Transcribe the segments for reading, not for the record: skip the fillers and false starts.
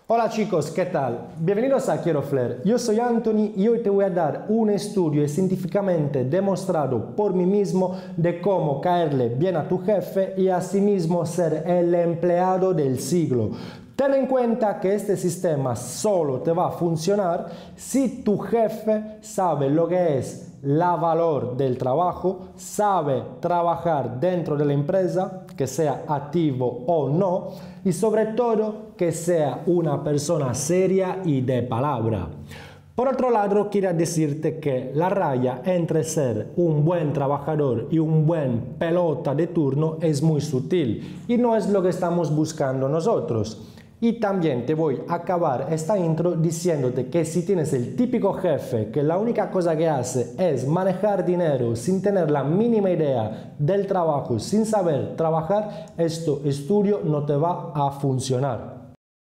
Hola chicos, ¿qué tal? Bienvenidos a Quiero Flair. Yo soy Anthony y hoy te voy a dar un estudio científicamente demostrado por mí mismo de cómo caerle bien a tu jefe y asimismo ser el empleado del siglo. Ten en cuenta que este sistema solo te va a funcionar si tu jefe sabe lo que es la valor del trabajo, sabe trabajar dentro de la empresa, que sea activo o no, y sobre todo que sea una persona seria y de palabra. Por otro lado, quiero decirte que la raya entre ser un buen trabajador y un buen pelota de turno es muy sutil y no es lo que estamos buscando nosotros. Y también te voy a acabar esta intro diciéndote que si tienes el típico jefe que la única cosa que hace es manejar dinero sin tener la mínima idea del trabajo, sin saber trabajar, este estudio no te va a funcionar.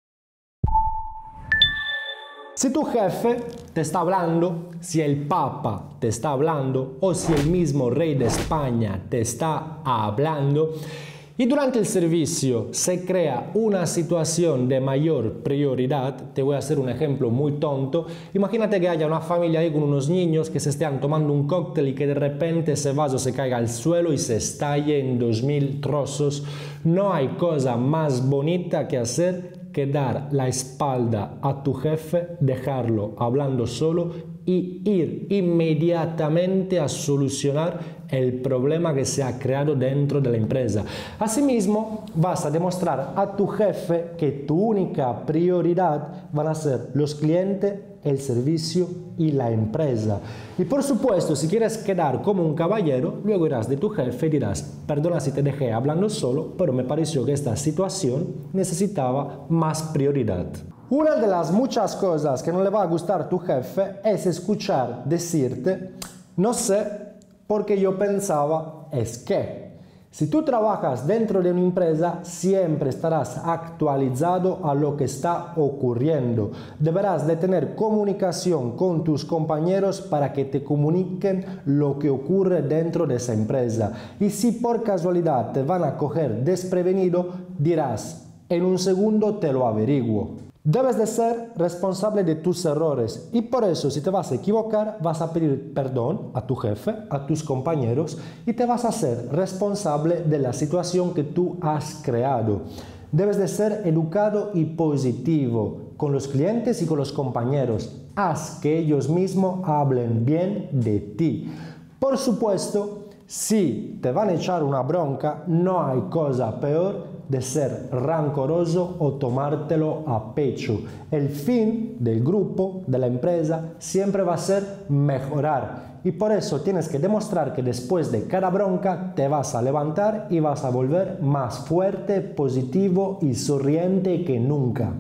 Si tu jefe te está hablando, si el Papa te está hablando o si el mismo rey de España te está hablando, y durante el servicio se crea una situación de mayor prioridad, te voy a hacer un ejemplo muy tonto. Imagínate que haya una familia ahí con unos niños que se estén tomando un cóctel y que de repente ese vaso se caiga al suelo y se estalle en 2000 trozos. No hay cosa más bonita que hacer que dar la espalda a tu jefe, dejarlo hablando solo y ir inmediatamente a solucionar el problema que se ha creado dentro de la empresa. Asimismo, vas a demostrar a tu jefe que tu única prioridad van a ser los clientes, el servicio y la empresa. Y por supuesto, si quieres quedar como un caballero, luego irás de tu jefe y dirás: perdona si te dejé hablando solo, pero me pareció que esta situación necesitaba más prioridad. Una de las muchas cosas que no le va a gustar a tu jefe es escuchar decirte: no sé, porque yo pensaba es que. Si tú trabajas dentro de una empresa, siempre estarás actualizado a lo que está ocurriendo. Deberás de tener comunicación con tus compañeros para que te comuniquen lo que ocurre dentro de esa empresa. Y si por casualidad te van a coger desprevenido, dirás: en un segundo te lo averiguo. Debes de ser responsable de tus errores y por eso si te vas a equivocar vas a pedir perdón a tu jefe, a tus compañeros y te vas a hacer responsable de la situación que tú has creado. Debes de ser educado y positivo con los clientes y con los compañeros. Haz que ellos mismos hablen bien de ti. Por supuesto, si te van a echar una bronca, no hay cosa peor de ser rancoroso o tomártelo a pecho. El fin del grupo, de la empresa, siempre va a ser mejorar. Y por eso tienes que demostrar que después de cada bronca te vas a levantar y vas a volver más fuerte, positivo y sonriente que nunca.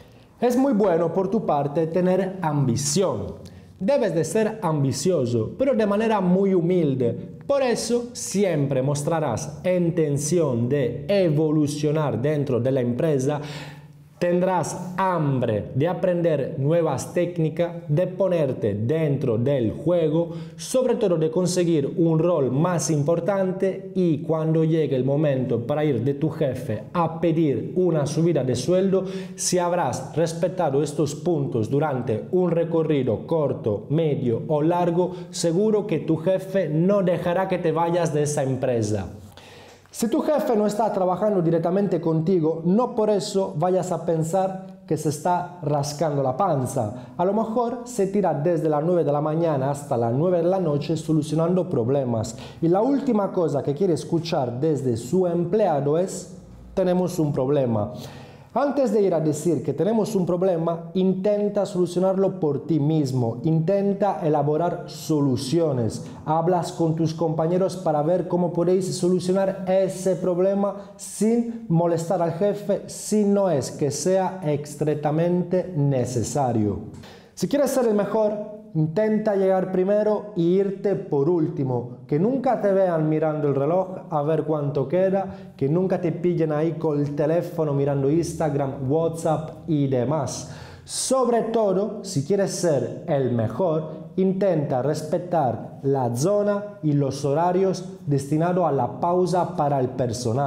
Es muy bueno por tu parte tener ambición. Debes de ser ambicioso, pero de manera muy humilde. Por eso siempre mostrarás intención de evolucionar dentro de la empresa. Tendrás hambre de aprender nuevas técnicas, de ponerte dentro del juego, sobre todo de conseguir un rol más importante y cuando llegue el momento para ir de tu jefe a pedir una subida de sueldo, si habrás respetado estos puntos durante un recorrido corto, medio o largo, seguro que tu jefe no dejará que te vayas de esa empresa. Si tu jefe no está trabajando directamente contigo, no por eso vayas a pensar que se está rascando la panza. A lo mejor se tira desde las 9 de la mañana hasta las 9 de la noche solucionando problemas. Y la última cosa que quiere escuchar desde su empleado es: tenemos un problema. Antes de ir a decir que tenemos un problema, intenta solucionarlo por ti mismo, intenta elaborar soluciones, hablas con tus compañeros para ver cómo podéis solucionar ese problema sin molestar al jefe, si no es que sea estrictamente necesario. Si quieres ser el mejor, intenta llegar primero e irte por último. Que nunca te vean mirando el reloj a ver cuánto queda, que nunca te pillen ahí con el teléfono mirando Instagram, WhatsApp y demás. Sobre todo, si quieres ser el mejor, intenta respetar la zona y los horarios destinados a la pausa para el personal.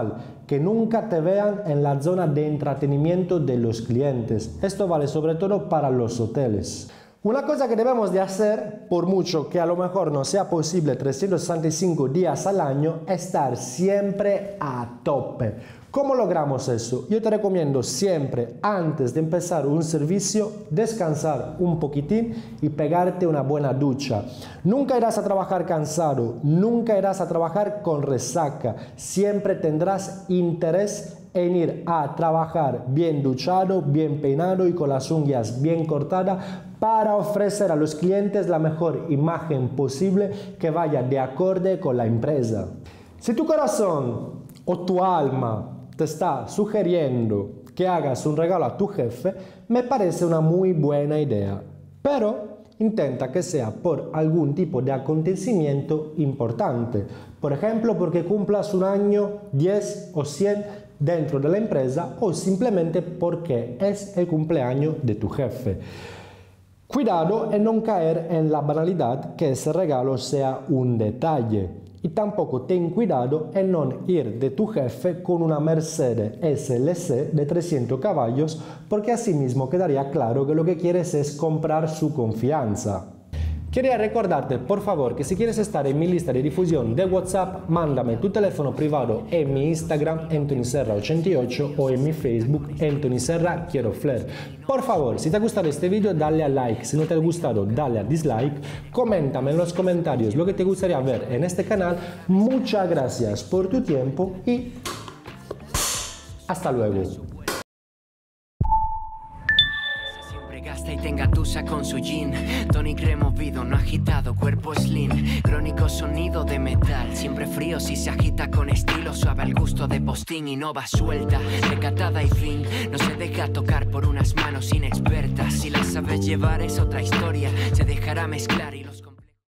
que nunca te vean en la zona de entretenimiento de los clientes. Esto vale sobre todo para los hoteles. Una cosa que debemos de hacer, por mucho que a lo mejor no sea posible 365 días al año, es estar siempre a tope. ¿Cómo logramos eso? Yo te recomiendo siempre, antes de empezar un servicio, descansar un poquitín y pegarte una buena ducha. Nunca irás a trabajar cansado, nunca irás a trabajar con resaca. Siempre tendrás interés en ir a trabajar bien duchado, bien peinado y con las uñas bien cortadas para ofrecer a los clientes la mejor imagen posible que vaya de acorde con la empresa. Si tu corazón o tu alma te está sugiriendo que hagas un regalo a tu jefe, me parece una muy buena idea. Pero intenta que sea por algún tipo de acontecimiento importante. Por ejemplo, porque cumplas un año, 10 o 100 dentro de la empresa o simplemente porque es el cumpleaños de tu jefe. Cuidado en no caer en la banalidad que ese regalo sea un detalle. Y tampoco ten cuidado en no ir de tu jefe con una Mercedes SLC de 300 caballos, porque así mismo quedaría claro que lo que quieres es comprar su confianza. Quería recordarte, por favor, que si quieres estar en mi lista de difusión de WhatsApp, mándame tu teléfono privado en mi Instagram, AnthonySerra88, o en mi Facebook, Anthony Serra Quiero Flair. Por favor, si te ha gustado este video, dale a like. Si no te ha gustado, dale a dislike. Coméntame en los comentarios lo que te gustaría ver en este canal. Muchas gracias por tu tiempo y hasta luego. Y te engatusa con su jean, tonic removido, no agitado, cuerpo slim, crónico sonido de metal, siempre frío si se agita con estilo, suave al gusto de postín y no va suelta, recatada y fin, no se deja tocar por unas manos inexpertas, si la sabes llevar es otra historia, se dejará mezclar y los